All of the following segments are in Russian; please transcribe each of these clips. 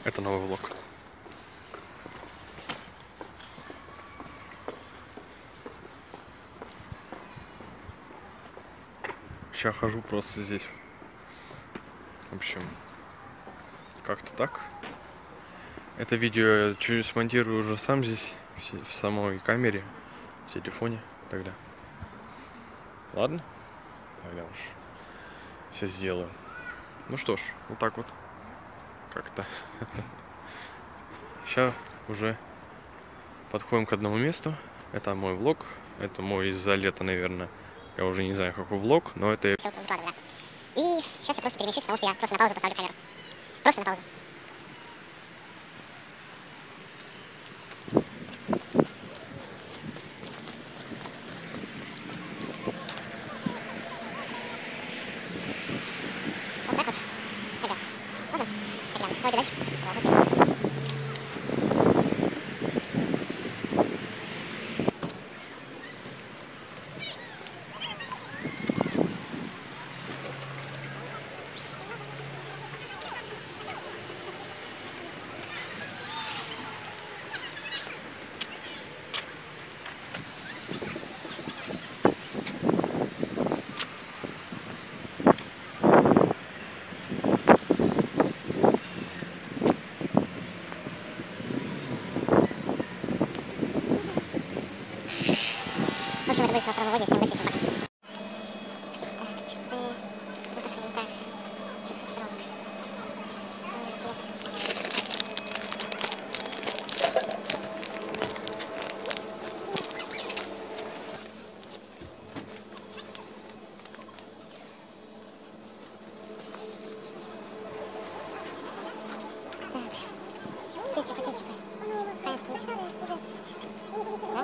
Это новый влог. Сейчас хожу просто здесь. В общем, как-то так. Это видео я чуть смонтирую уже сам здесь, в самой камере, в телефоне тогда. Ладно? Тогда уж все сделаю. Ну что ж, вот так вот. Как-то. Сейчас уже подходим к одному месту. Это мой влог. Это мой из-за лета, наверное. Я уже не знаю, какой влог, но это... Все выкладываю, да. И сейчас я просто перемещусь, потому что я просто на паузу поставлю камеру. Просто на паузу. Вот так вот. Ребят. Ладно? Тогда давайте дальше. Продолжим. В общем, это будет со второго влога. Всем удачи, всем пока. Так, чипсы. Вот в комментариях. Чипсы стронг. Так. Кетчупы. Хайнс кетчуп. Да?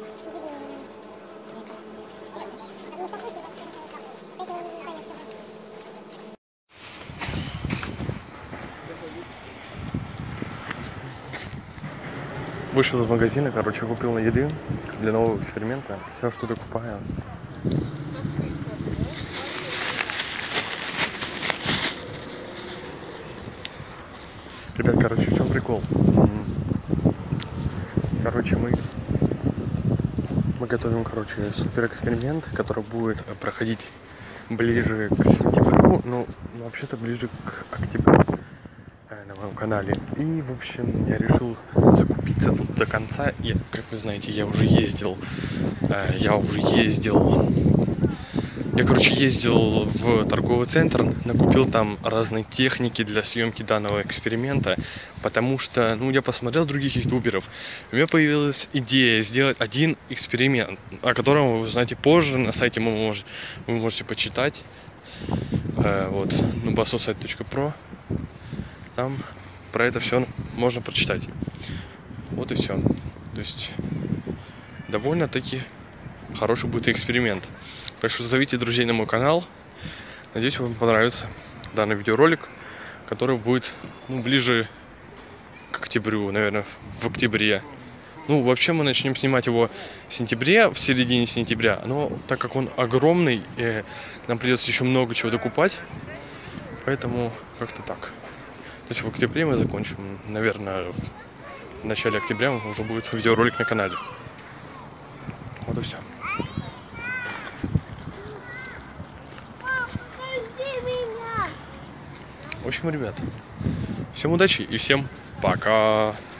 Вышел из магазина, короче, купил еды для нового эксперимента. Все, что докупаю. Ребят, короче, в чем прикол? Короче, мы готовим, короче, супер эксперимент, который будет проходить ближе к сентябрю, ну, вообще-то ближе к октябрю на моем канале. И, в общем, я решил закупиться тут до конца. И, как вы знаете, я, короче, ездил в торговый центр, накупил там разной техники для съемки данного эксперимента, потому что, ну, я посмотрел других ютуберов, у меня появилась идея сделать один эксперимент, о котором вы узнаете позже, на сайте вы можете почитать, вот, nubasusite.pro, там про это все можно прочитать, вот и все, то есть довольно-таки хороший будет эксперимент. Так что зовите друзей на мой канал. Надеюсь, вам понравится данный видеоролик, который будет, ну, ближе к октябрю, наверное, в октябре. Ну, вообще мы начнем снимать его в сентябре, в середине сентября. Но так как он огромный, нам придется еще много чего докупать. Поэтому как-то так. То есть в октябре мы закончим. Наверное, в начале октября уже будет видеоролик на канале. Вот и все. В общем, ребят, всем удачи и всем пока!